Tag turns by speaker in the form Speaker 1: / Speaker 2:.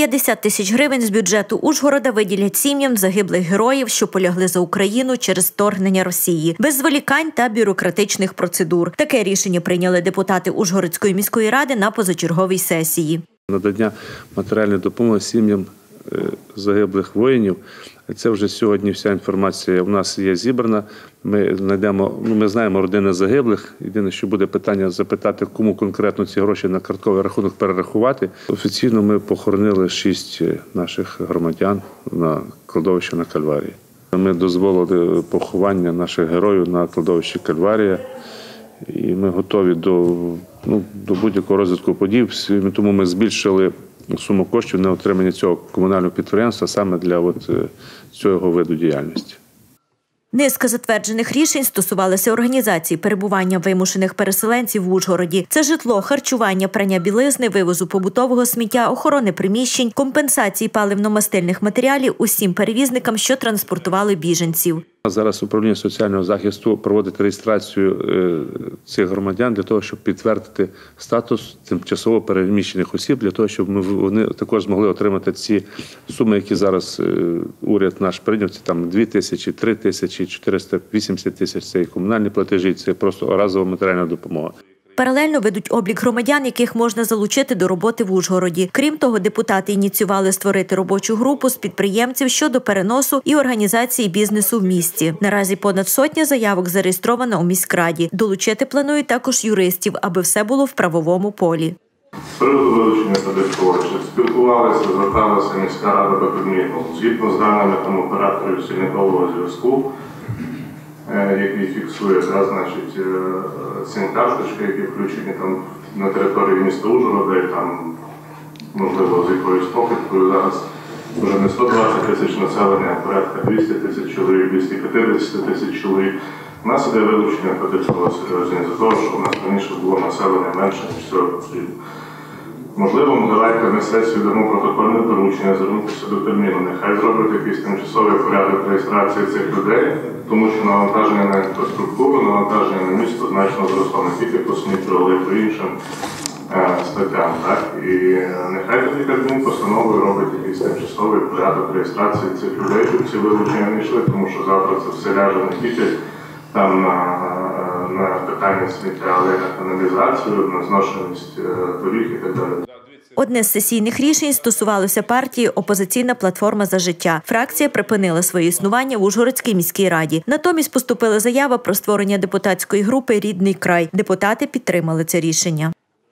Speaker 1: 50 тисяч гривень з бюджету Ужгорода виділять сім'ям загиблих героїв, що полягли за Україну через вторгнення Росії, без зволікань та бюрократичних процедур. Таке рішення прийняли депутати Ужгородської міської ради на позачерговій сесії.
Speaker 2: Надання матеріальної допомоги сім'ям загиблих воїнів. Це вже сьогодні вся інформація в нас є зібрана. Ми знаємо родини загиблих. Єдине, що буде питання запитати, кому конкретно ці гроші на картковий рахунок перерахувати. Офіційно ми похоронили 6 наших громадян на кладовищі на Кальварії. Ми дозволили поховання наших героїв на кладовищі Кальварія. І ми готові до будь-якого розвитку подій. Тому ми збільшили суму коштів на отримання цього комунального підприємства саме для цього виду діяльності.
Speaker 1: Низка затверджених рішень стосувалися організації перебування вимушених переселенців в Ужгороді. Це житло, харчування, прання білизни, вивозу побутового сміття, охорони приміщень, компенсації паливно-мастильних матеріалів усім перевізникам, що транспортували біженців.
Speaker 2: Зараз управління соціального захисту проводить реєстрацію цих громадян для того, щоб підтвердити статус тимчасово переміщених осіб, для того, щоб вони також змогли отримати ці суми, які зараз уряд наш прийняв. Це там 2 тисячі, 3 тисячі, 480 тисяч – це і комунальні платежі, це просто разова матеріальна допомога.
Speaker 1: Паралельно ведуть облік громадян, яких можна залучити до роботи в Ужгороді. Крім того, депутати ініціювали створити робочу групу з підприємців щодо переносу і організації бізнесу в місті. Наразі понад 100 заявок зареєстровано у міськраді. Долучити планують також юристів, аби все було в правовому полі.
Speaker 3: З приводу вилучення податкових спілкувалися, зверталася міська рада до Кабміну. Згідно з даними операторів сильникового зв'язку, який фіксує, сім-карточки, які включені на території міста Ужгорода, і там, можливо, з якоюсь покидкою зараз вже не 120 тисяч населення, а порядка 200 тисяч чоловік, 250 тисяч чоловік. У нас іде вилучення податкового серйозні за того, що у нас раніше було населення менше, ніж цього потрібно. Можливо, давайте на сесію дамо протокольне доручення звернутися до Кабміну. Нехай зроблять якийсь тимчасовий порядок реєстрації цих людей, тому що навантаження на інфраструктуру, навантаження на місто значно зросло не тільки по сміттю, але й по іншим статтям. І нехай тоді Кабмін постановою робить якийсь тимчасовий порядок реєстрації цих людей, щоб ці вилучення не йшли, тому що завтра це все ляже не тільки там на питання сміття, але й на каналізацію, на зношеність доріг і так далі.
Speaker 1: Одне з сесійних рішень стосувалося партії «Опозиційна платформа за життя». Фракція припинила своє існування в Ужгородській міській раді. Натомість поступила заява про створення депутатської групи «Рідний край». Депутати підтримали це рішення.